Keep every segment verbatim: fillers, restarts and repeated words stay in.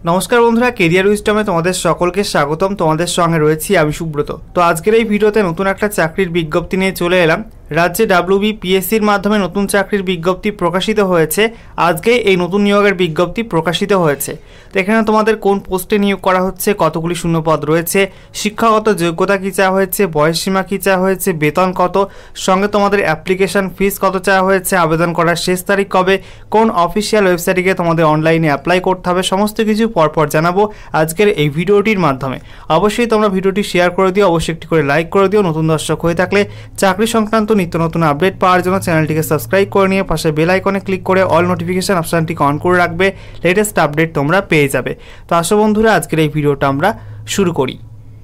नमस्कार बंधुरा कैरियर उइजडमे तुम्हारे सकल के स्वागतम। तुम्हारे संगे रयेछि आमि सुब्रत। तो आजकेर এই ভিডিওতে নতুন একটা চাকরির বিজ্ঞপ্তি নিয়ে চলে এলাম। राज्य डब्ल्यूबीपीएससिर माध्यमे नतून चाकरिर विज्ञप्ति प्रकाशित होयेछे। आजके এই নতুন নিয়োগের বিজ্ঞপ্তি प्रकाशित होयेछे। तो एखाने तोमादेर कोन पोस्टे नियोग करा होच्छे, कतगुली शून्यपद रयेछे, शिक्षागत योग्यता कि चाওয়া হয়েছে, बयस सीमा कि चाওয়া হয়েছে, बेतन कत, संगे तोमादेर অ্যাপ্লিকেশন ফিস कत चाওয়া হয়েছে, आवेदन करार शेष तारीख कबे, कोन अफिशियल वेबसाइटे गिये तोमादेर अनलाइने अ্যাপ্লাই करते हबे, समस्त किछु परपर जानाबो आजकेर এই ভিডিওটির माध्यमे। अवश्यई तोमरा ভিডিওটি शेयर करे दिओ, अवश्यई एकटी करे लाइक करे दिओ। नतून दर्शक हये थाकले चाकरी संक्रांत नित्य नतून আপডেট পাওয়ার জন্য চ্যানেলটিকে সাবস্ক্রাইব করে নিয়ে পাশে বেল আইকনে ক্লিক করে অল নোটিফিকেশন অপশনটিকে অন করে রাখবে। লেটেস্ট আপডেট তোমরা পেয়ে যাবে। তো আসো বন্ধুরা, আজকের এই ভিডিওটা আমরা শুরু করি।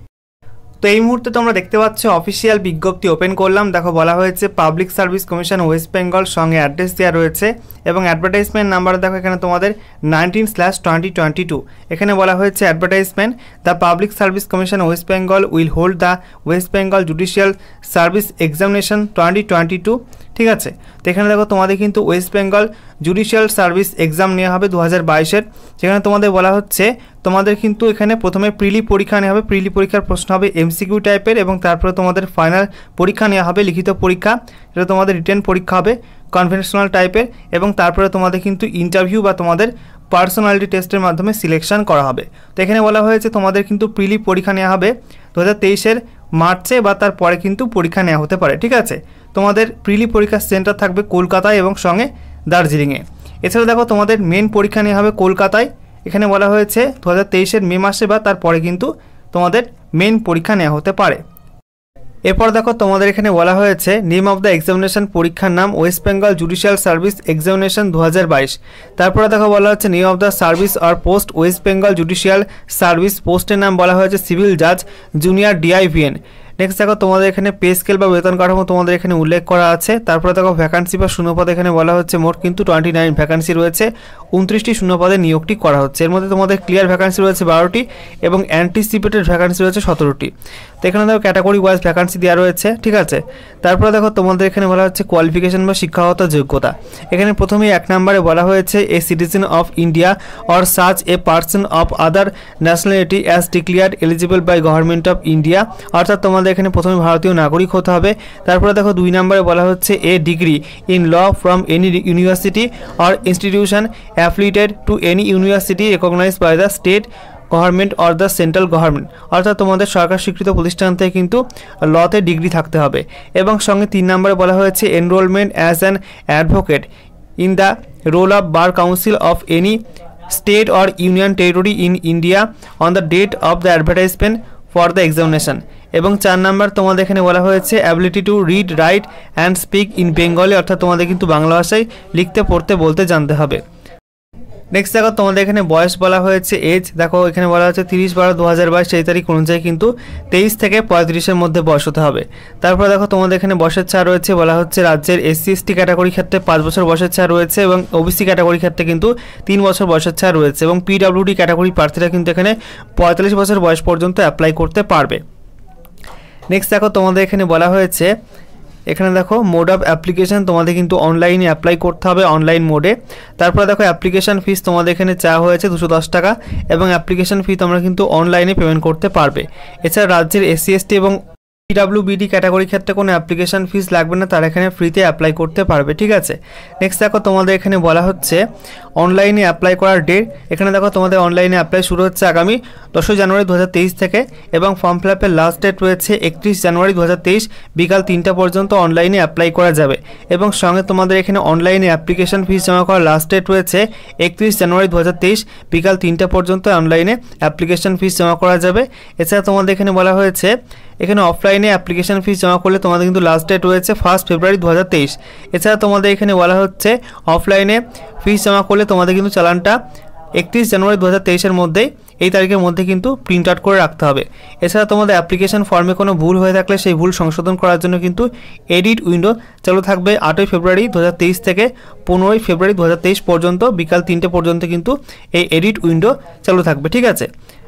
তো এই মুহূর্তে তোমরা দেখতে পাচ্ছ অফিসিয়াল বিজ্ঞপ্তি ওপেন করলাম। দেখো বলা হয়েছে public service commission West Bengal, সঙ্গে অ্যাড্রেস দেওয়া রয়েছে এবং অ্যাডভার্টাইজমেন্ট নাম্বার দেখো এখানে তোমাদের nineteen slash twenty twenty two. এখানে বলা হয়েছে advertisement, the public service commission West Bengal will hold the West Bengal judicial service examination twenty twenty two. ঠিক আছে, তো এখানে দেখো তোমাদের কিন্তু West Bengal judicial service exam নেওয়া হবে দু হাজার বাইশের। যেখানে তোমাদের বলা হচ্ছে তোমাদের কিন্তু এখানে প্রথমে প্রিলি পরীক্ষা নেওয়া হবে। প্রিলি পরীক্ষার প্রশ্ন হবে এমসিকিউ টাইপের এবং তারপরে তোমাদের ফাইনাল পরীক্ষা নেওয়া হবে, লিখিত পরীক্ষা, যেটা তোমাদের রিটেন পরীক্ষা হবে কনভেনশনাল টাইপের, এবং তারপরে তোমাদের কিন্তু ইন্টারভিউ বা তোমাদের পার্সোনালিটি টেস্টের মাধ্যমে সিলেকশন করা হবে। তো এখানে বলা হয়েছে তোমাদের কিন্তু প্রিলি পরীক্ষা নেওয়া হবে দু হাজার তেইশের মার্চে বা তারপরে কিন্তু পরীক্ষা নেওয়া হতে পারে। ঠিক আছে, তোমাদের প্রিলি পরীক্ষার সেন্টার থাকবে কলকাতায় এবং সঙ্গে দার্জিলিংয়ে। এছাড়া দেখো তোমাদের মেন পরীক্ষা নেওয়া হবে কলকাতায়। এখানে বলা হয়েছে দু হাজার তেইশের মে মাসে বা তারপরে কিন্তু তোমাদের মেন পরীক্ষা নেওয়া হতে পারে। এরপর দেখো তোমাদের এখানে বলা হয়েছে নেম অফ দ্য এক্সামিনেশন, পরীক্ষার নাম West Bengal judicial service examination দু হাজার বাইশ। তারপরে দেখো বলা হচ্ছে নেম অফ দ্য সার্ভিস আর post West Bengal judicial service, পোস্টের নাম বলা হয়েছে সিভিল জাজ জুনিয়র ডিআইভিএন। নেক্সট দেখো তোমাদের এখানে পে স্কেল বা বেতন কাঠামো তোমাদের এখানে উল্লেখ করা আছে। তারপরে দেখো ভ্যাকান্সি বা শূন্যপদ এখানে বলা হচ্ছে মোট কিন্তু টোয়েন্টি নাইন ভ্যাকান্সি রয়েছে, উনত্রিশটি শূন্যপদে নিয়োগটি করা হচ্ছে। এর মধ্যে তোমাদের ক্লিয়ার ভ্যাকান্সি রয়েছে বারোটি এবং অ্যান্টিসিপেটেড ভ্যাকান্সি রয়েছে সতেরোটি। তো এখানে দেখো ক্যাটাগরি ওয়াইজ ভ্যাকান্সি দেওয়া রয়েছে। ঠিক আছে, তারপরে দেখো তোমাদের এখানে বলা হচ্ছে কোয়ালিফিকেশন বা শিক্ষাগত যোগ্যতা। এখানে প্রথমেই এক নম্বরে বলা হয়েছে a citizen of India or such a person of other nationality as declared eligible by government of India, অর্থাৎ তোমাদের এখানে প্রথমে ভারতীয় নাগরিক হতে হবে। তারপরে দেখো দুই নম্বরে বলা হচ্ছে a degree in law from any university or institution affiliated to any university recognised by the state government or the central government, অর্থাৎ তোমাদের সরকার স্বীকৃত প্রতিষ্ঠান থেকে কিন্তু লতে ডিগ্রি থাকতে হবে। এবং সঙ্গে তিন নম্বরে বলা হয়েছে enrolment as an advocate in the roll of bar council of any state or union territory in India on the date of the advertisement for the examination. এবং চার নাম্বার তোমাদের এখানে বলা হয়েছে ability to read write and speak in Bengali, অর্থাৎ তোমাদের কিন্তু বাংলা ভাষায় লিখতে পড়তে বলতে জানতে হবে। নেক্সট দেখো তোমাদের এখানে বয়স বলা হয়েছে এজ, দেখো এখানে বলা হচ্ছে তিরিশ বারো দু হাজার বাইশ সেই তারিখ অনুযায়ী কিন্তু তেইশ থেকে পঁয়ত্রিশের মধ্যে বয়স হতে হবে। তারপরে দেখো তোমাদের এখানে বয়সের ছাড় রয়েছে, বলা হচ্ছে রাজ্যের এসসি এসটি ক্যাটাগরির ক্ষেত্রে পাঁচ বছর বয়সের ছাড় রয়েছে এবং ওবিসি ক্যাটাগরির ক্ষেত্রে কিন্তু তিন বছর বয়সের ছাড় রয়েছে এবং পিডব্লিউডি ক্যাটাগরি প্রার্থীরা কিন্তু এখানে পঁয়তাল্লিশ বছর বয়স পর্যন্ত অ্যাপ্লাই করতে পারবে। নেক্সট দেখো তোমাদের এখানে বলা হয়েছে এখানে দেখো মোড অফ অ্যাপ্লিকেশন, তোমাদের কিন্তু অনলাইনে অ্যাপ্লাই করতে হবে অনলাইন মোডে। তারপরে দেখো অ্যাপ্লিকেশন ফিস তোমাদের এখানে চাওয়া হয়েছে দুশো দশ টাকা এবং অ্যাপ্লিকেশন ফি তোমরা কিন্তু অনলাইনে পেমেন্ট করতে পারবে। এছাড়া রাজ্যের এসসি এসটি এবং পিডব্লিউবিডি ক্যাটাগরির ক্ষেত্রে কোনো অ্যাপ্লিকেশন ফিস লাগবে না, তারা এখানে ফ্রিতে অ্যাপ্লাই করতে পারবে। ঠিক আছে, নেক্সট দেখো তোমাদের এখানে বলা হচ্ছে অনলাইনে অ্যাপ্লাই করার ডেট। এখানে দেখো তোমাদের অনলাইনে অ্যাপ্লাই শুরু হচ্ছে আগামী দশই জানুয়ারি দু হাজার তেইশ থেকে এবং ফর্ম ফিল আপের লাস্ট ডেট রয়েছে একত্রিশ জানুয়ারি দু হাজার তেইশ বিকাল তিনটা পর্যন্ত অনলাইনে অ্যাপ্লাই করা যাবে। এবং সঙ্গে তোমাদের এখানে অনলাইনে অ্যাপ্লিকেশন ফিস জমা করার লাস্ট ডেট রয়েছে একত্রিশ জানুয়ারি দু হাজার তেইশ বিকাল তিনটা পর্যন্ত অনলাইনে অ্যাপ্লিকেশন ফিস জমা করা যাবে। এছাড়া তোমাদের এখানে বলা হয়েছে এখানে অফলাইনে অ্যাপ্লিকেশন ফিস জমা করলে তোমাদের কিন্তু লাস্ট ডেট রয়েছে ফার্স্ট ফেব্রুয়ারি দু হাজার তেইশ। এছাড়া তোমাদের এখানে বলা হচ্ছে অফলাইনে ফিস জমা করলে তোমাদের কিন্তু চালানটা একত্রিশ জানুয়ারি দু হাজার তেইশের মধ্যেই এই তারিখের মধ্যে কিন্তু প্রিন্ট আউট করে রাখতে হবে। এছাড়া তোমাদের অ্যাপ্লিকেশন ফর্মে কোনো ভুল হয়ে থাকলে সেই ভুল সংশোধন করার জন্য কিন্তু এডিট উইন্ডো চালু থাকবে আটই ফেব্রুয়ারি দু হাজার তেইশ থেকে পনেরোই ফেব্রুয়ারি দু হাজার তেইশ পর্যন্ত বিকাল তিনটে পর্যন্ত কিন্তু এই এডিট উইন্ডো চালু থাকবে। ঠিক আছে,